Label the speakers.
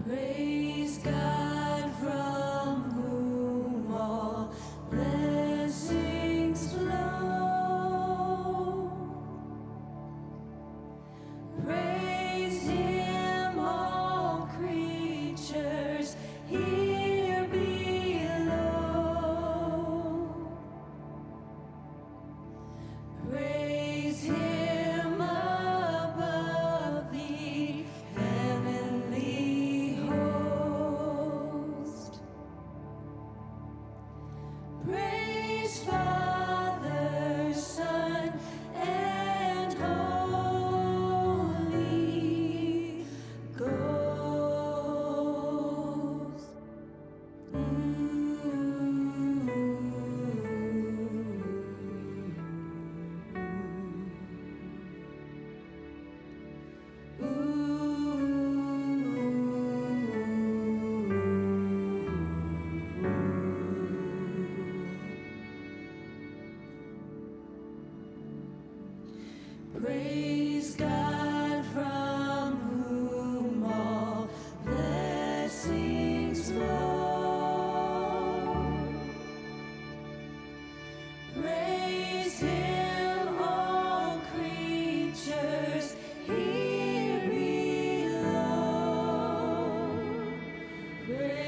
Speaker 1: Praise God from whom all blessings flow. Praise Him, all creatures here below. Praise Him above the heavenly host. Praise Father, Son, and Holy Ghost. Praise God from whom all blessings flow. Praise Him, all creatures here below. Praise